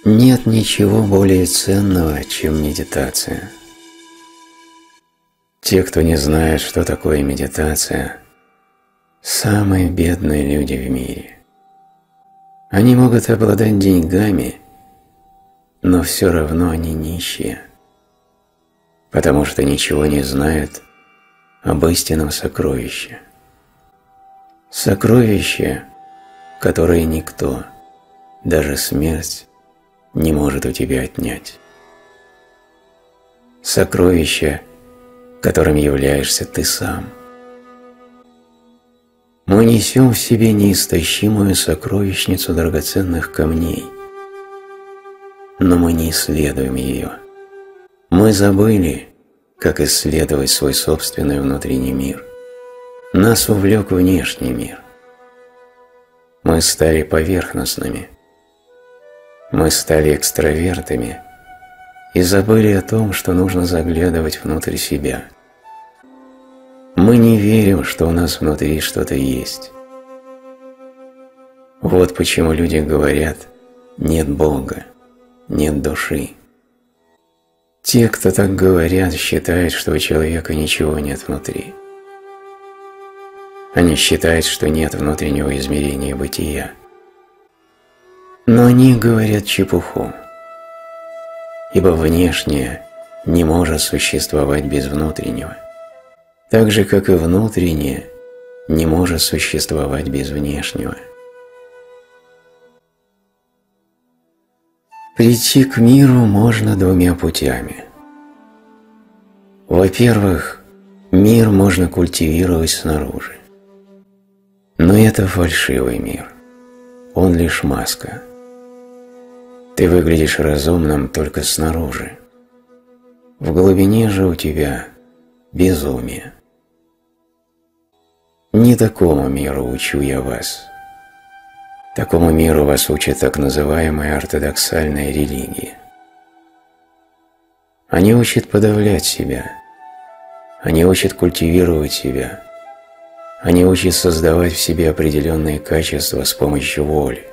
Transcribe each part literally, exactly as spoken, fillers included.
Нет ничего более ценного, чем медитация. Те, кто не знает, что такое медитация, самые бедные люди в мире. Они могут обладать деньгами, но все равно они нищие, потому что ничего не знают об истинном сокровище. Сокровище, которое никто, даже смерть, не может у тебя отнять. Сокровище, которым являешься ты сам. Мы несем в себе неистощимую сокровищницу драгоценных камней, но мы не исследуем ее. Мы забыли, как исследовать свой собственный внутренний мир. Нас увлек внешний мир. Мы стали поверхностными. Мы стали экстравертами и забыли о том, что нужно заглядывать внутрь себя. Мы не верим, что у нас внутри что-то есть. Вот почему люди говорят: нет Бога, нет души. Те, кто так говорят, считают, что у человека ничего нет внутри. Они считают, что нет внутреннего измерения бытия. Но они говорят чепуху, ибо внешнее не может существовать без внутреннего, так же, как и внутреннее не может существовать без внешнего. Прийти к миру можно двумя путями. Во-первых, мир можно культивировать снаружи. Но это фальшивый мир. Он лишь маска. Ты выглядишь разумным только снаружи. В глубине же у тебя безумие. Не такому миру учу я вас. Такому миру вас учат так называемые ортодоксальные религии. Они учат подавлять себя. Они учат культивировать себя. Они учат создавать в себе определенные качества с помощью воли.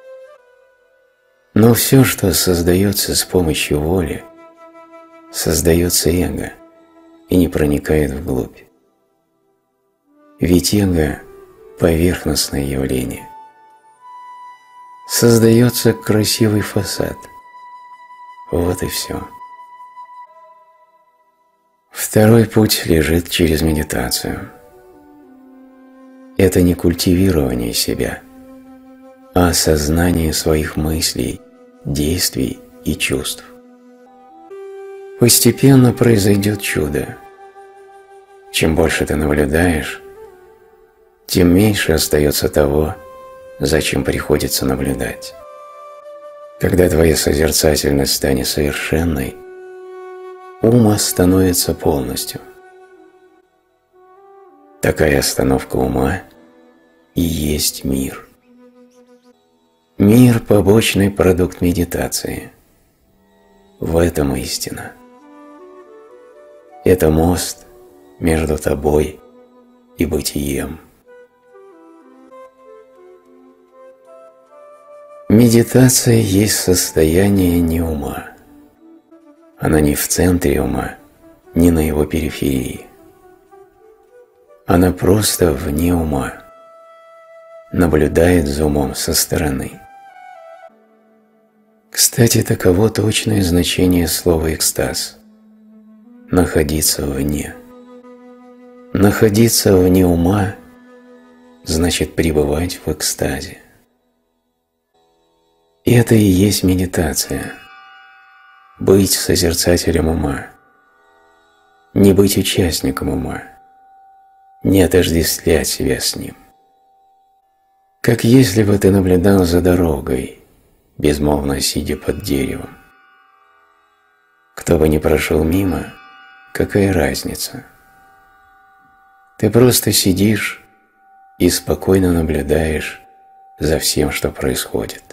Но все, что создается с помощью воли, создается эго и не проникает вглубь. Ведь эго – поверхностное явление. Создается красивый фасад. Вот и все. Второй путь лежит через медитацию. Это не культивирование себя, а осознание своих мыслей, действий и чувств. Постепенно произойдет чудо. Чем больше ты наблюдаешь, тем меньше остается того, зачем приходится наблюдать. Когда твоя созерцательность станет совершенной, ум остановится полностью. Такая остановка ума и есть мир. Мир – побочный продукт медитации. В этом истина. Это мост между тобой и бытием. Медитация есть состояние не ума. Она не в центре ума, не на его периферии. Она просто вне ума, наблюдает за умом со стороны. Кстати, таково точное значение слова «экстаз» – находиться вне. Находиться вне ума значит пребывать в экстазе. И это и есть медитация – быть созерцателем ума, не быть участником ума, не отождествлять себя с ним. Как если бы ты наблюдал за дорогой, безмолвно сидя под деревом. Кто бы ни прошел мимо, какая разница? Ты просто сидишь и спокойно наблюдаешь за всем, что происходит.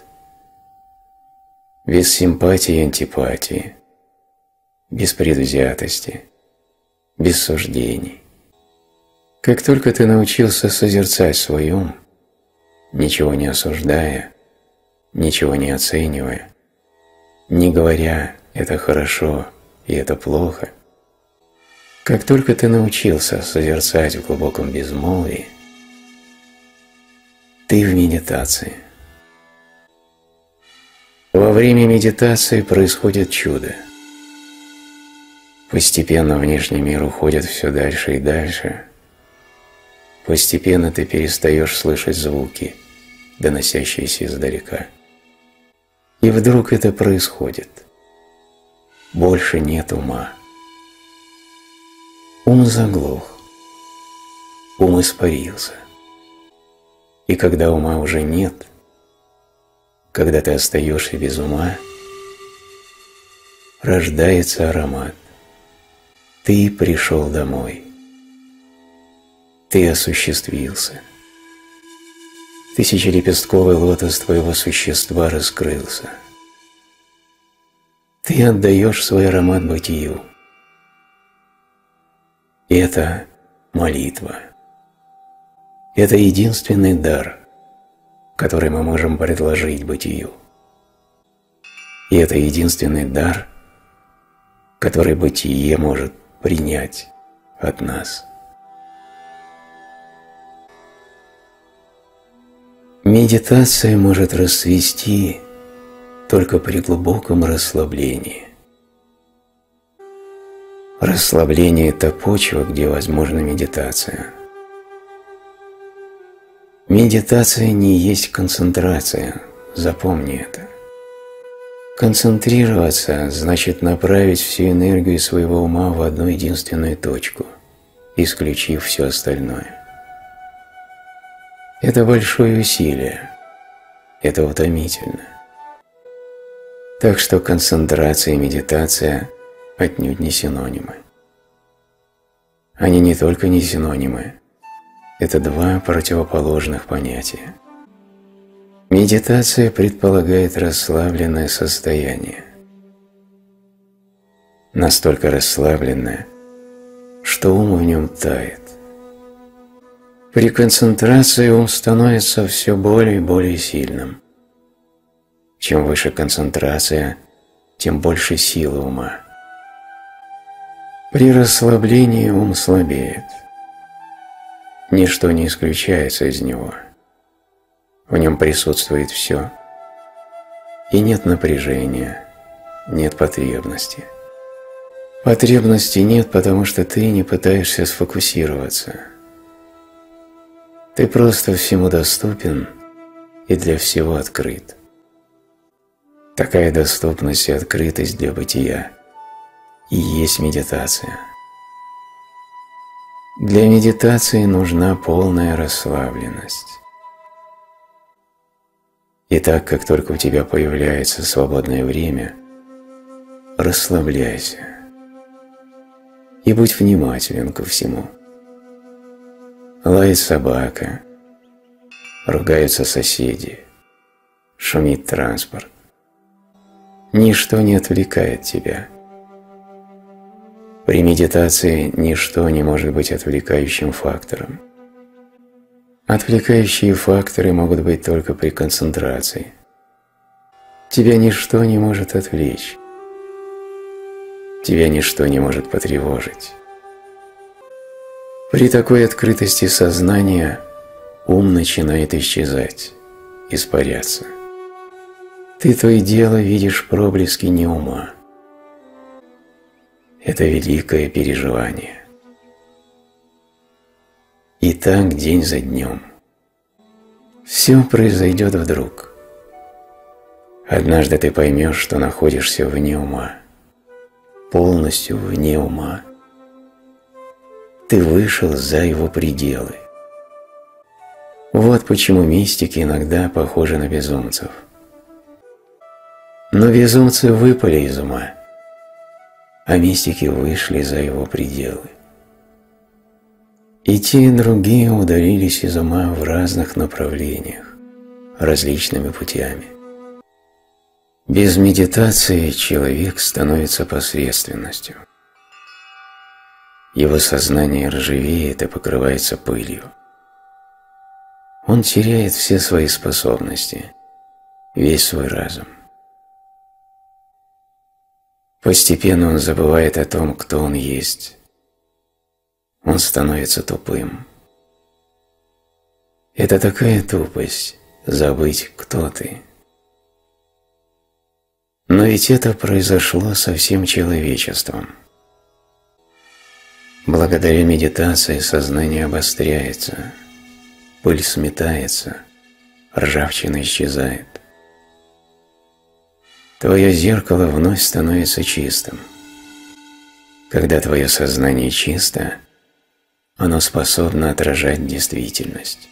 Без симпатии и антипатии, без предвзятости, без суждений. Как только ты научился созерцать свой ум, ничего не осуждая, ничего не оценивая, не говоря «это хорошо» и «это плохо», как только ты научился созерцать в глубоком безмолвии, ты в медитации. Во время медитации происходит чудо. Постепенно внешний мир уходит все дальше и дальше. Постепенно ты перестаешь слышать звуки, доносящиеся издалека. И вдруг это происходит. Больше нет ума. Ум заглох. Ум испарился. И когда ума уже нет, когда ты остаешься без ума, рождается аромат. Ты пришел домой. Ты осуществился. Тысячелепестковый лотос твоего существа раскрылся. Ты отдаешь свой аромат бытию. Это молитва. Это единственный дар, который мы можем предложить бытию. И это единственный дар, который бытие может принять от нас. Медитация может расцвести только при глубоком расслаблении. Расслабление – это почва, где возможна медитация. Медитация не есть концентрация, запомни это. Концентрироваться значит направить всю энергию своего ума в одну единственную точку, исключив все остальное. Это большое усилие, это утомительно. Так что концентрация и медитация отнюдь не синонимы. Они не только не синонимы, это два противоположных понятия. Медитация предполагает расслабленное состояние. Настолько расслабленное, что ум в нем тает. При концентрации ум становится все более и более сильным. Чем выше концентрация, тем больше силы ума. При расслаблении ум слабеет. Ничто не исключается из него. В нем присутствует все. И нет напряжения, нет потребности. Потребности нет, потому что ты не пытаешься сфокусироваться. Ты просто всему доступен и для всего открыт. Такая доступность и открытость для бытия и есть медитация. Для медитации нужна полная расслабленность. И так, как только у тебя появляется свободное время, расслабляйся и будь внимателен ко всему. Лает собака, ругаются соседи, шумит транспорт. Ничто не отвлекает тебя. При медитации ничто не может быть отвлекающим фактором. Отвлекающие факторы могут быть только при концентрации. Тебя ничто не может отвлечь. Тебя ничто не может потревожить. При такой открытости сознания ум начинает исчезать, испаряться. Ты то и дело видишь проблески неума. Это великое переживание. И так день за днем. Все произойдет вдруг. Однажды ты поймешь, что находишься вне ума, полностью вне ума. Ты вышел за его пределы. Вот почему мистики иногда похожи на безумцев. Но безумцы выпали из ума, а мистики вышли за его пределы. И те, и другие удалились из ума в разных направлениях, различными путями. Без медитации человек становится посредственностью. Его сознание ржавеет и покрывается пылью. Он теряет все свои способности, весь свой разум. Постепенно он забывает о том, кто он есть. Он становится тупым. Это такая тупость – забыть, кто ты. Но ведь это произошло со всем человечеством. Благодаря медитации сознание обостряется, пыль сметается, ржавчина исчезает. Твое зеркало вновь становится чистым. Когда твое сознание чисто, оно способно отражать действительность.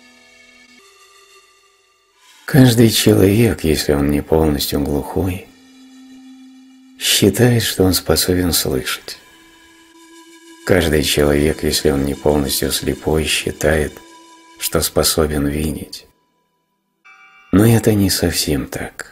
Каждый человек, если он не полностью глухой, считает, что он способен слышать. Каждый человек, если он не полностью слепой, считает, что способен видеть. Но это не совсем так.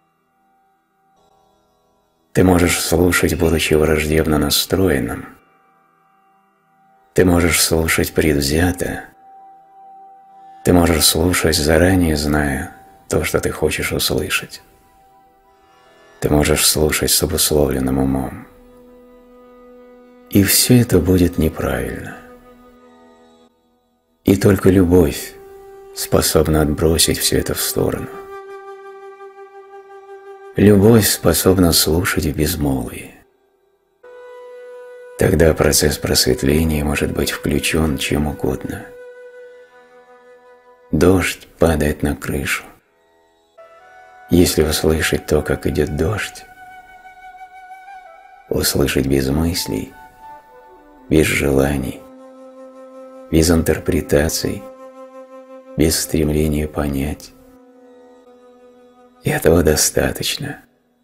Ты можешь слушать, будучи враждебно настроенным. Ты можешь слушать предвзято. Ты можешь слушать, заранее зная то, что ты хочешь услышать. Ты можешь слушать с обусловленным умом. И все это будет неправильно. И только любовь способна отбросить все это в сторону. Любовь способна слушать в безмолвии. Тогда процесс просветления может быть включен чем угодно. Дождь падает на крышу. Если услышать то, как идет дождь, услышать без мыслей, без желаний, без интерпретаций, без стремления понять, этого достаточно.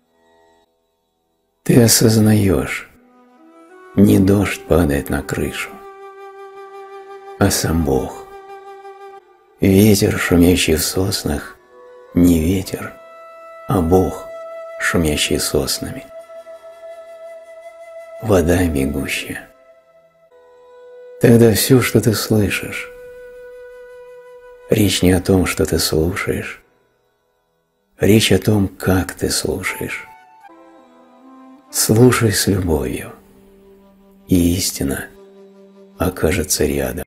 Ты осознаешь, не дождь падает на крышу, а сам Бог. Ветер, шумящий в соснах, не ветер, а Бог, шумящий соснами. Вода бегущая. Тогда все, что ты слышишь, речь не о том, что ты слушаешь, речь о том, как ты слушаешь. Слушай с любовью, и истина окажется рядом.